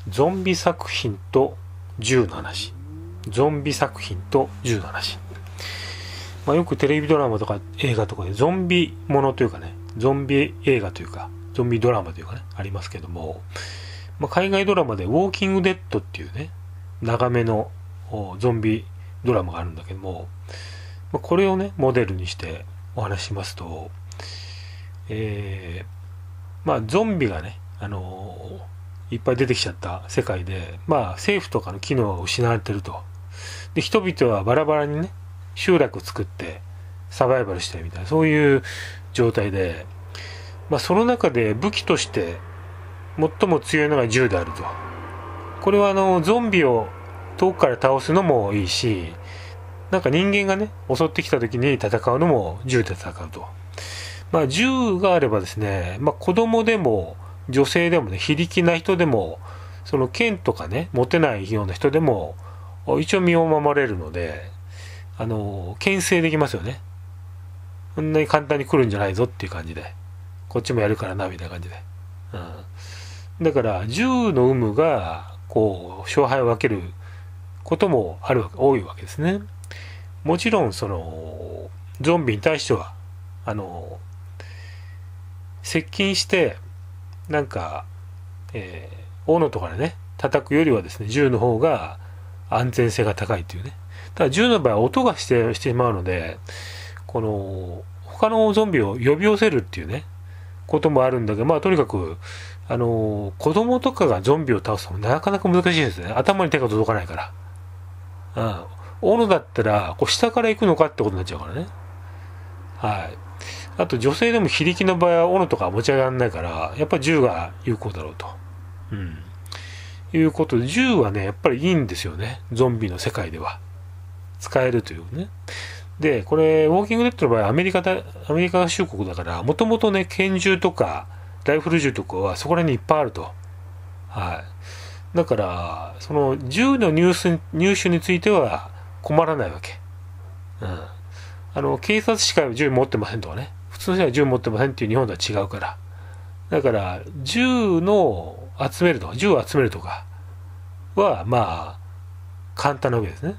ゾンビ作品と銃の話。ゾンビ作品と銃の話。よくテレビドラマとか映画とかでゾンビものというかね、ゾンビ映画というか、ゾンビドラマというかね、ありますけども、海外ドラマでウォーキングデッドっていうね、長めのゾンビドラマがあるんだけども、これをね、モデルにしてお話ししますと、ゾンビがね、いっぱい出てきちゃった世界で、政府とかの機能が失われてると。で、人々はバラバラにね、集落を作ってサバイバルしてるみたいな、そういう状態で、その中で武器として最も強いのが銃であると。これはゾンビを遠くから倒すのもいいし、なんか人間がね、襲ってきた時に戦うのも銃で戦うと。銃があればですね、子供でも女性でもね、非力な人でも、その剣とかね、持てないような人でも、一応身を守れるので、牽制できますよね。そんなに簡単に来るんじゃないぞっていう感じで。こっちもやるからな、みたいな感じで。だから、銃の有無が、勝敗を分けることも多いわけですね。もちろん、ゾンビに対しては、接近して、なんか、斧とかでね、叩くよりはですね、銃の方が安全性が高いっていうね。ただ銃の場合は音がしてしまうので、他のゾンビを呼び寄せるっていうね、こともあるんだけど、とにかく、子供とかがゾンビを倒すのもなかなか難しいですね。頭に手が届かないから。斧だったら、下から行くのかってことになっちゃうからね。はい。あと女性でも非力の場合は斧とか持ち上がらないから、やっぱり銃が有効だろうと。いうことで、銃はね、やっぱりいいんですよね。ゾンビの世界では。使えるというね。で、これ、ウォーキングデッドの場合はアメリカ合衆国だから、もともとね、拳銃とか、ライフル銃とかはそこらにいっぱいあると。はい。だから、その銃の入手については困らないわけ。警察しか銃持ってませんとかね。普通の人は銃持ってませんっていう日本とは違うから。だから、銃を集めるとかは、簡単なわけですね。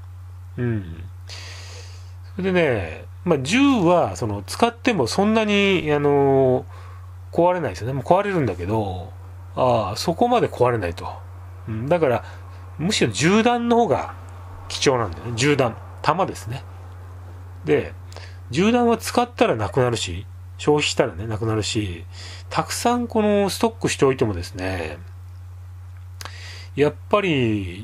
それでね、銃は、使ってもそんなに、壊れないですよね。もう壊れるんだけど、そこまで壊れないと。だから、むしろ銃弾の方が貴重なんだよね。銃弾。弾ですね。で、銃弾は使ったらなくなるし、消費したらね、なくなるし、たくさんストックしておいてもですね、やっぱり、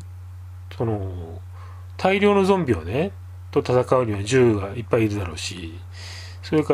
大量のゾンビをね、と戦うには銃がいっぱいいるだろうし、それから、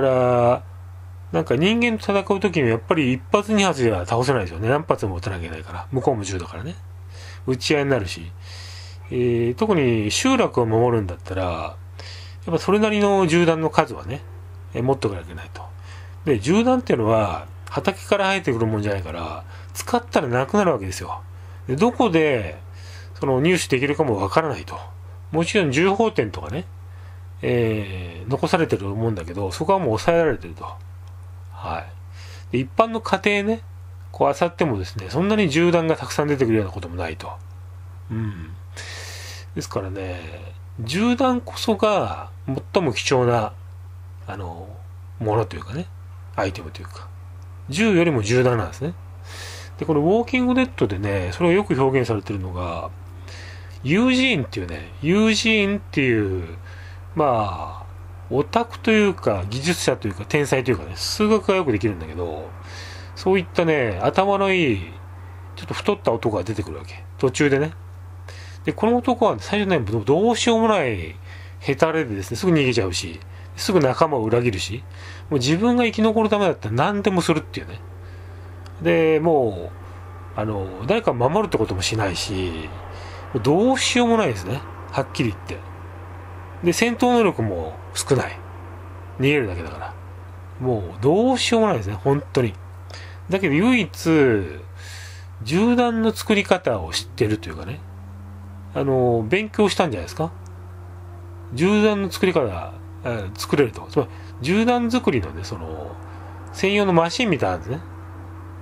なんか人間と戦う時にやっぱり一発二発では倒せないですよね。何発も撃たなきゃいけないから。向こうも銃だからね。撃ち合いになるし。特に集落を守るんだったら、やっぱそれなりの銃弾の数はね、持っておかなきゃいけないと。で、銃弾っていうのは、畑から生えてくるもんじゃないから、使ったらなくなるわけですよ。で、どこで、入手できるかもわからないと。もちろん銃砲店とかね、残されてると思うんだけど、そこはもう抑えられてると。はい。で、一般の家庭ね、漁ってもですね、そんなに銃弾がたくさん出てくるようなこともないと。ですからね、銃弾こそが最も貴重な、ものというかね、アイテムというか、銃よりも銃弾なんですね。で、このウォーキングデッドでね、それがよく表現されてるのが、ユージーンっていう、オタクというか、技術者というか、天才というかね、数学がよくできるんだけど、そういったね、頭のいい、ちょっと太った男が出てくるわけ。途中でね。で、この男は最初ね、どうしようもないヘタレでですね、すぐ逃げちゃうし、すぐ仲間を裏切るし、もう自分が生き残るためだったら何でもするっていうね。で、もう、誰かを守るってこともしないし、どうしようもないですね。はっきり言って。で、戦闘能力も少ない。逃げるだけだから。もう、どうしようもないですね。本当に。だけど、唯一、銃弾の作り方を知ってるというかね。勉強したんじゃないですか。銃弾の作り方、作れると。つまり、銃弾作りのね、専用のマシンみたいなんですね。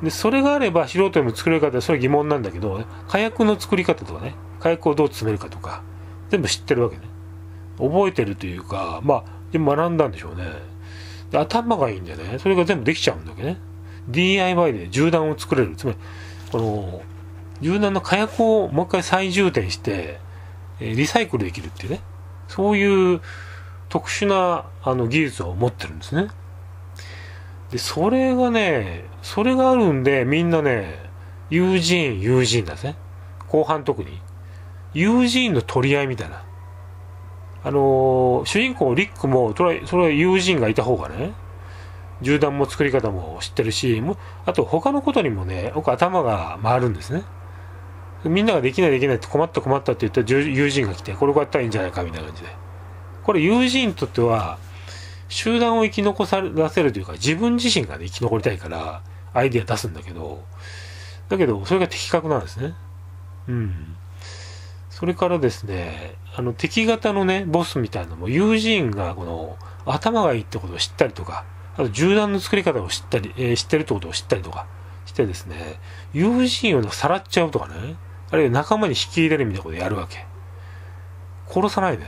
でそれがあれば素人でも作れるかってそれは疑問なんだけど、火薬の作り方とかね、火薬をどう詰めるかとか全部知ってるわけね。覚えてるというか、まあでも学んだんでしょうね。で頭がいいんでね、それが全部できちゃうんだけどね。 DIY で銃弾を作れる。つまりこの銃弾の火薬をもう一回再充填してリサイクルできるっていうね、そういう特殊な技術を持ってるんですね。でそれがね、それがあるんでみんなね、友人なんですね。後半特に友人の取り合いみたいな、主人公リックもそれは友人がいた方がね、銃弾も作り方も知ってるし、あと他のことにもね、僕頭が回るんですね。みんなができないって困ったって言ったら友人が来て、これこうやったらいいんじゃないかみたいな感じで、これ友人にとっては集団を生き残らせるというか、自分自身がね生き残りたいからアイディア出すんだけど、それが的確なんですね。うん。それからですね、敵型のねボスみたいなのも友人がこの頭がいいってことを知ったりとか、あと銃弾の作り方を知ったり、知ってるってことを知ったりとかしてですね、友人をさらっちゃうとかね、あるいは仲間に引き入れるみたいなことをやるわけ。殺さないでね。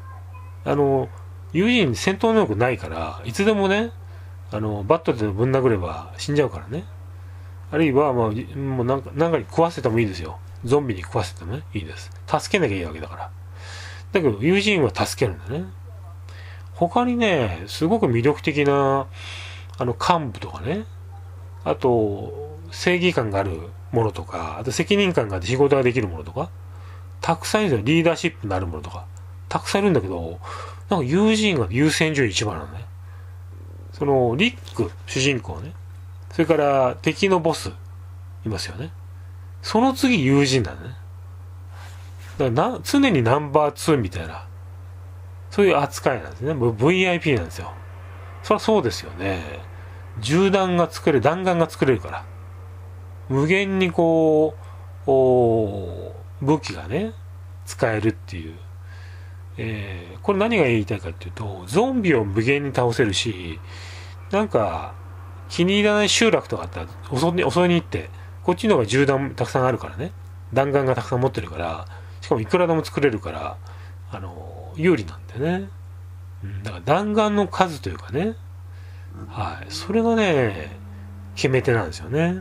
友人戦闘能力ないから、いつでもね、バットでぶん殴れば死んじゃうからね。あるいは、もうなんかに食わせてもいいですよ。ゾンビに食わせてもね、いいです。助けなきゃいいわけだから。だけど、友人は助けるんだね。他にね、すごく魅力的な、幹部とかね、あと、正義感があるものとか、あと責任感があって仕事ができるものとか、たくさんいるんですよ。リーダーシップのあるものとか。たくさんいるんだけど、なんか友人が優先順位一番なのね。リック、主人公ね。それから敵のボス、いますよね。その次友人なのね。だから常にナンバー2みたいな、そういう扱いなんですね。VIP なんですよ。そりゃそうですよね。銃弾が作れる、弾丸が作れるから。無限にこう、武器がね、使えるっていう。これ何が言いたいかっていうと、ゾンビを無限に倒せるし、なんか、気に入らない集落とかあったら襲いに行って、こっちの方が銃弾たくさんあるからね。弾丸がたくさん持ってるから、しかもいくらでも作れるから、有利なんでね。だから弾丸の数というかね、はい、それがね決め手なんですよね。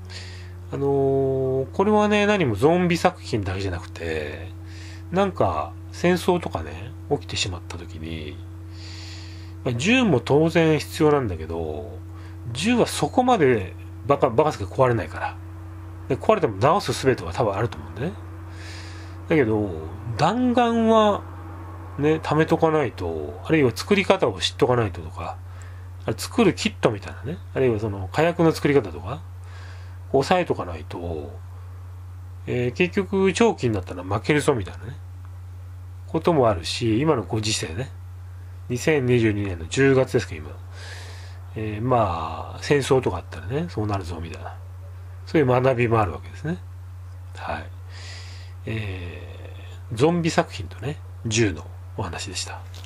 これはね、何もゾンビ作品だけじゃなくて、なんか戦争とかね起きてしまった時に、銃も当然必要なんだけど、銃はそこまでバカすけ壊れないから、で壊れても直す術は多分あると思うんでね。だけど弾丸はね、貯めとかないと、あるいは作り方を知っとかないととか、作るキットみたいなね、あるいはその火薬の作り方とか、押さえとかないと、結局長期になったら負けるぞみたいなね、こともあるし、今のご時世ね、2022年の10月ですか、今。まあ、戦争とかあったらね、そうなるぞみたいな、そういう学びもあるわけですね。はい。ゾンビ作品とね、銃のお話でした。